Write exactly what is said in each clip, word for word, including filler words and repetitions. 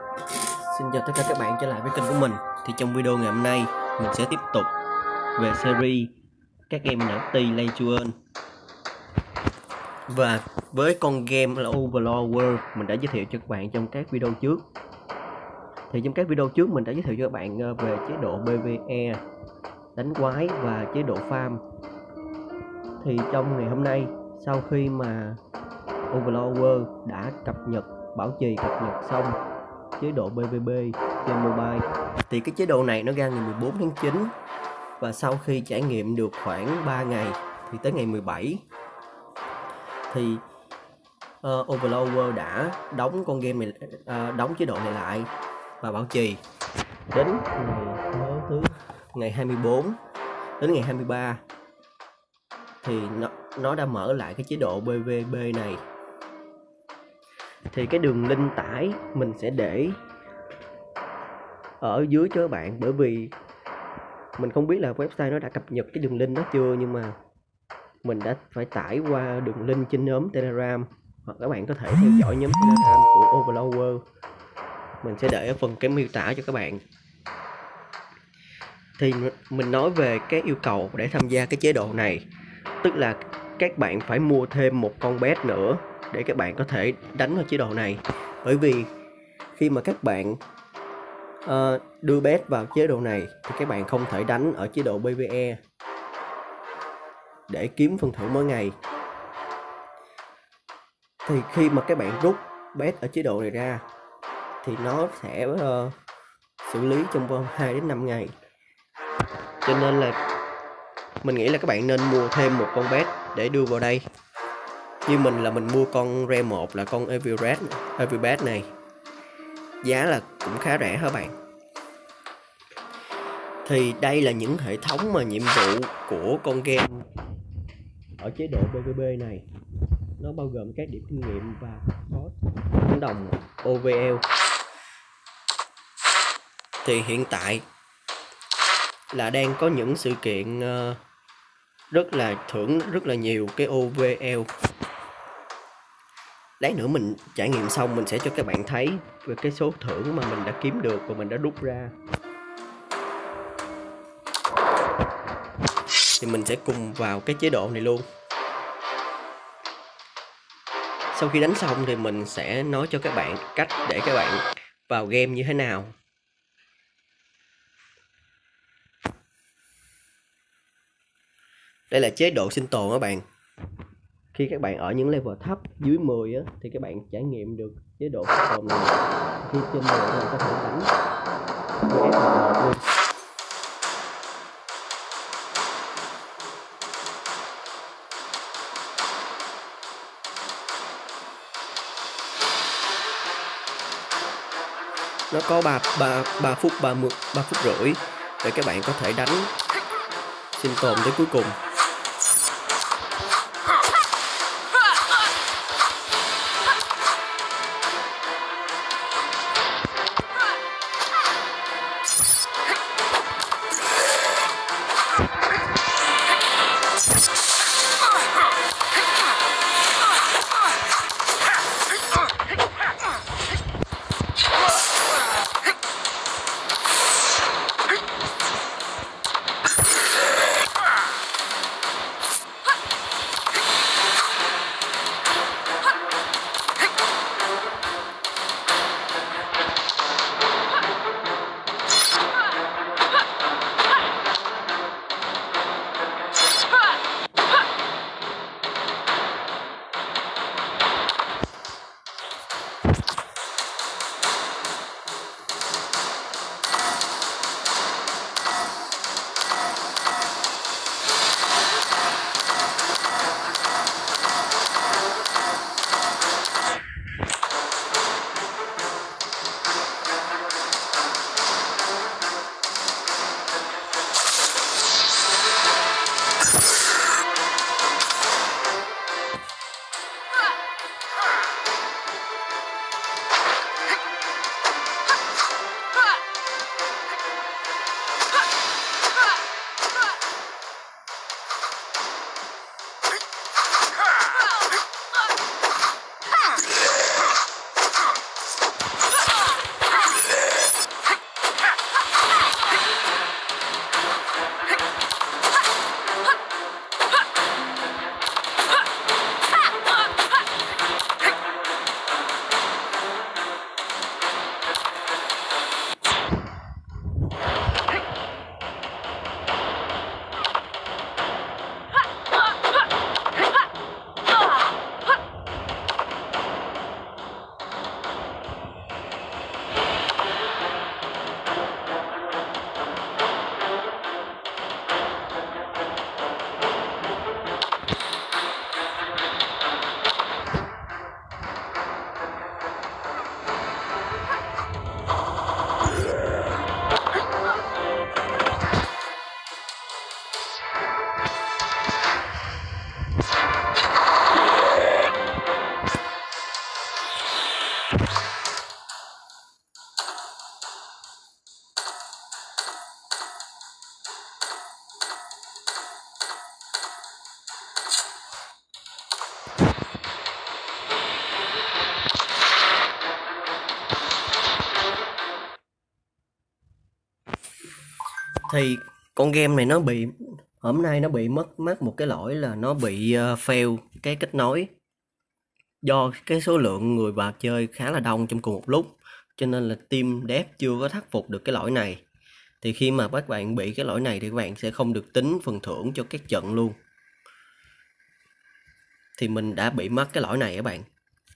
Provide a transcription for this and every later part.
Xin chào tất cả các bạn trở lại với kênh của mình. Thì trong video ngày hôm nay mình sẽ tiếp tục về series các game en ép tê Play to Earn. Và với con game là Overlord World mình đã giới thiệu cho các bạn trong các video trước. Thì trong các video trước mình đã giới thiệu cho các bạn về chế độ pê vê e, đánh quái và chế độ farm. Thì trong ngày hôm nay, sau khi mà Overlord World đã cập nhật, bảo trì cập nhật xong chế độ pê vê bê trên mobile, thì cái chế độ này nó ra ngày mười bốn tháng chín, và sau khi trải nghiệm được khoảng ba ngày thì tới ngày mười bảy thì uh, Overlord World đã đóng con game này, uh, đóng chế độ này lại và bảo trì đến ngày thứ ngày hai mươi bốn đến ngày hai mươi ba thì nó, nó đã mở lại cái chế độ pê vê bê này. Thì cái đường link tải mình sẽ để ở dưới cho các bạn, bởi vì mình không biết là website nó đã cập nhật cái đường link đó chưa, nhưng mà mình đã phải tải qua đường link trên nhóm Telegram, hoặc các bạn có thể theo dõi nhóm Telegram của Overlord World. Mình sẽ để ở phần cái miêu tả cho các bạn. Thì mình nói về cái yêu cầu để tham gia cái chế độ này, tức là các bạn phải mua thêm một con bet nữa để các bạn có thể đánh vào chế độ này. Bởi vì khi mà các bạn uh, đưa bet vào chế độ này thì các bạn không thể đánh ở chế độ pê vê e để kiếm phần thưởng mỗi ngày. Thì khi mà các bạn rút bet ở chế độ này ra thì nó sẽ uh, xử lý trong vòng hai đến năm ngày. Cho nên là mình nghĩ là các bạn nên mua thêm một con bet để đưa vào đây. Như mình là mình mua con Rare một là con Everest, Everbet này. Giá là cũng khá rẻ hả bạn. Thì đây là những hệ thống mà nhiệm vụ của con game ở chế độ pê vê bê này. Nó bao gồm các điểm kinh nghiệm và cost cộng đồng ô vê lờ. Thì hiện tại là đang có những sự kiện uh, rất là thưởng rất là nhiều cái ô vê lờ. Lát nữa mình trải nghiệm xong mình sẽ cho các bạn thấy về cái số thưởng mà mình đã kiếm được và mình đã rút ra. Thì mình sẽ cùng vào cái chế độ này luôn. Sau khi đánh xong thì mình sẽ nói cho các bạn cách để các bạn vào game như thế nào. Đây là chế độ sinh tồn các bạn. Khi các bạn ở những level thấp dưới mười á, thì các bạn trải nghiệm được chế độ sinh tồn này. Khi trên mười thì có thể đánh với ép một luôn. Nó có ba, ba, ba phút ba mươi, ba phút rưỡi để các bạn có thể đánh sinh tồn tới cuối cùng. Thì con game này nó bị hôm nay nó bị mất mắc một cái lỗi là nó bị uh, fail cái kết nối, do cái số lượng người vào chơi khá là đông trong cùng một lúc, cho nên là team dev chưa có khắc phục được cái lỗi này. Thì khi mà các bạn bị cái lỗi này thì các bạn sẽ không được tính phần thưởng cho các trận luôn. Thì mình đã bị mất cái lỗi này các bạn.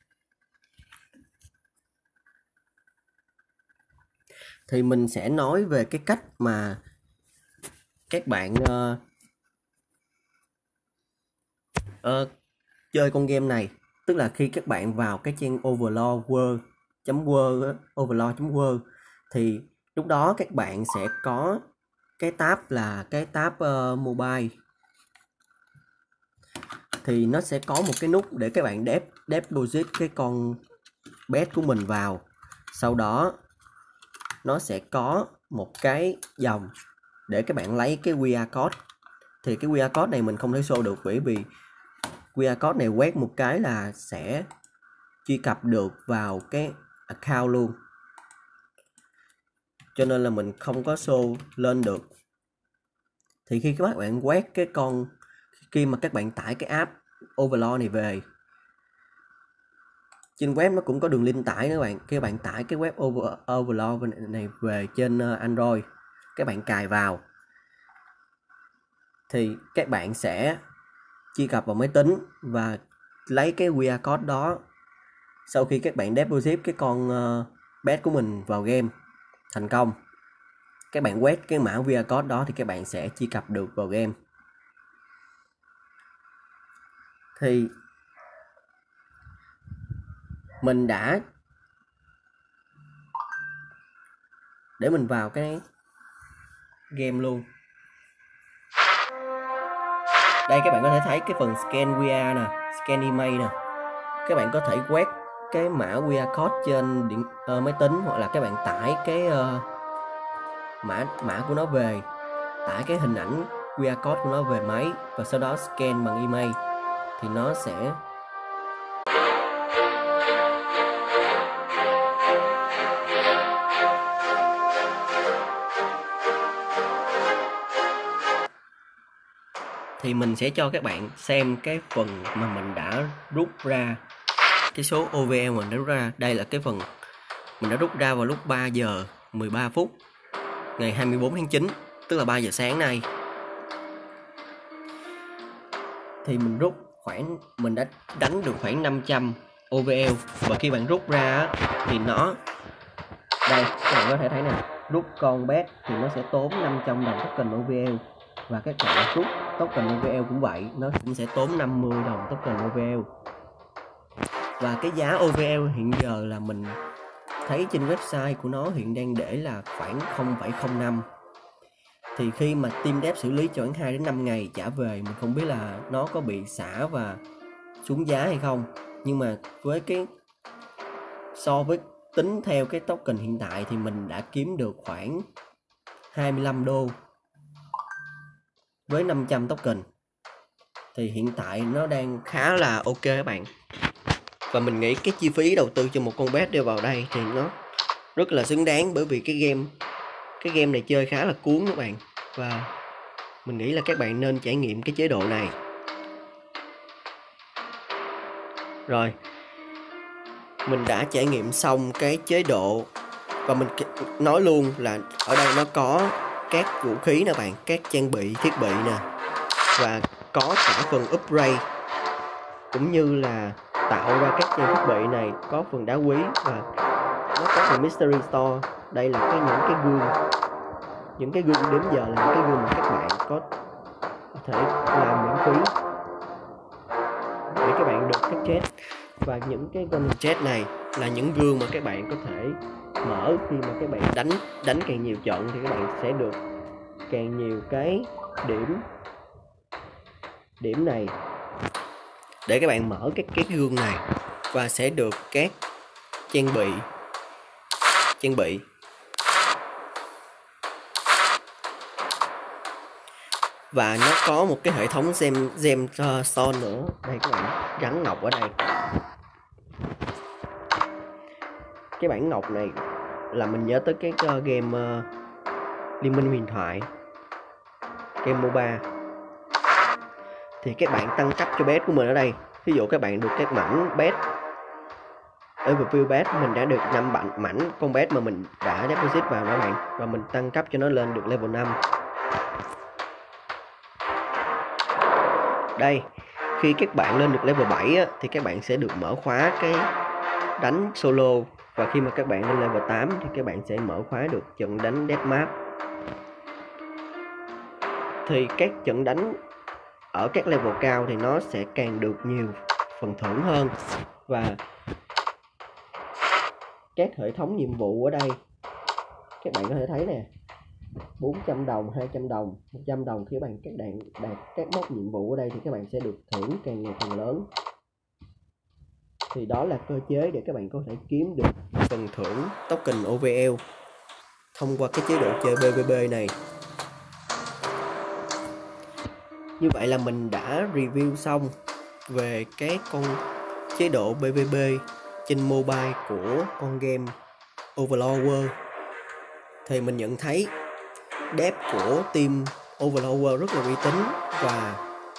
Thì mình sẽ nói về cái cách mà các bạn uh, uh, chơi con game này. Tức là khi các bạn vào cái trang overlord world.world overlord.world thì lúc đó các bạn sẽ có cái tab là cái tab uh, mobile. Thì nó sẽ có một cái nút để các bạn dep deposit cái con bet của mình vào. Sau đó nó sẽ có một cái dòng để các bạn lấy cái quy rờ code. Thì cái quy rờ code này mình không thể show được, bởi vì quy rờ code này quét một cái là sẽ truy cập được vào cái account luôn, cho nên là mình không có show lên được. Thì khi các bạn quét cái con khi mà các bạn tải cái app Overlord này về, trên web nó cũng có đường link tải nữa các bạn. Khi các bạn tải cái web Over, Overlord này về trên Android, các bạn cài vào thì các bạn sẽ truy cập vào máy tính và lấy cái quy rờ code đó. Sau khi các bạn deposit cái con uh, bet của mình vào game thành công, các bạn quét cái mã quy rờ code đó thì các bạn sẽ truy cập được vào game. Thì mình đã để mình vào cái game luôn. Đây các bạn có thể thấy cái phần scan quy rờ nè, scan email nè. Các bạn có thể quét cái mã quy rờ code trên điện uh, máy tính, hoặc là các bạn tải cái uh, mã mã của nó về, tải cái hình ảnh quy rờ code của nó về máy và sau đó scan bằng email thì nó sẽ thì mình sẽ cho các bạn xem cái phần mà mình đã rút ra cái số ô vê lờ mình đã rút ra. Đây là cái phần mình đã rút ra vào lúc ba giờ mười ba phút ngày hai mươi tư tháng chín, tức là ba giờ sáng nay. Thì mình rút khoảng mình đã đánh được khoảng năm trăm ô vê lờ, và khi bạn rút ra thì nó đây các bạn có thể thấy nè, rút con bet thì nó sẽ tốn năm trăm đồng token ô vê lờ, và các bạn rút token ô vê lờ cũng vậy, nó cũng sẽ tốn năm mươi đồng token ô vê lờ. Và cái giá ô vê lờ hiện giờ là mình thấy trên website của nó hiện đang để là khoảng không phẩy không năm. Thì khi mà team dev xử lý cho khoảng hai đến năm ngày trả về, mình không biết là nó có bị xả và xuống giá hay không. Nhưng mà với cái so với tính theo cái token hiện tại thì mình đã kiếm được khoảng hai mươi lăm đô với năm trăm token. Thì hiện tại nó đang khá là ok các bạn. Và mình nghĩ cái chi phí đầu tư cho một con bet đưa vào đây thì nó rất là xứng đáng, bởi vì cái game cái game này chơi khá là cuốn các bạn. Và mình nghĩ là các bạn nên trải nghiệm cái chế độ này. Rồi, mình đã trải nghiệm xong cái chế độ, và mình nói luôn là ở đây nó có các vũ khí nè bạn, các trang bị, thiết bị nè, và có cả phần upgrade cũng như là tạo ra các trang thiết bị này, có phần đá quý và nó có phần mystery store. Đây là cái những cái gương, những cái gương đến giờ là những cái gương mà các bạn có thể làm miễn phí để các bạn được các chết. Và những cái con chết này là những gương mà các bạn có thể mở khi mà các bạn đánh đánh càng nhiều trận thì các bạn sẽ được càng nhiều cái điểm điểm này để các bạn mở các cái gương này và sẽ được các trang bị trang bị và nó có một cái hệ thống gem gem stone nữa. Đây các bạn, gắn ngọc ở đây. Cái bản ngọc này là mình nhớ tới cái game uh, Liên minh huyền thoại. game MOBA. Thì các bạn tăng cấp cho bet của mình ở đây. Ví dụ các bạn được các mảnh bet overview bet, mình đã được năm bạn mảnh con bet mà mình đã deposit vào đó bạn, và mình tăng cấp cho nó lên được level năm. Đây, khi các bạn lên được level bảy á, thì các bạn sẽ được mở khóa cái đánh solo, và khi mà các bạn lên level tám thì các bạn sẽ mở khóa được trận đánh deathmatch. Thì các trận đánh ở các level cao thì nó sẽ càng được nhiều phần thưởng hơn, và các hệ thống nhiệm vụ ở đây các bạn có thể thấy nè, bốn trăm đồng, hai trăm đồng, một trăm đồng. Khi các bạn các bạn đạt các mốc nhiệm vụ ở đây thì các bạn sẽ được thưởng càng ngày càng lớn. Thì đó là cơ chế để các bạn có thể kiếm được phần thưởng token ô vê lờ thông qua cái chế độ chơi pê vê pê này. Như vậy là mình đã review xong về cái con chế độ pê vê pê trên mobile của con game Overlord World. Thì mình nhận thấy dev của team Overlord World rất là uy tín và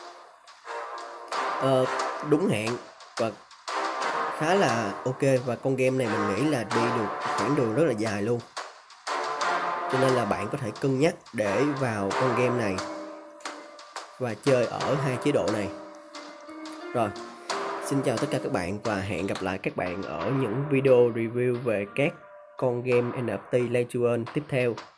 uh, đúng hẹn và khá là ok, và con game này mình nghĩ là đi được khoảng đường rất là dài luôn, cho nên là bạn có thể cân nhắc để vào con game này và chơi ở hai chế độ này. Rồi, xin chào tất cả các bạn và hẹn gặp lại các bạn ở những video review về các con game en ép tê Legend tiếp theo.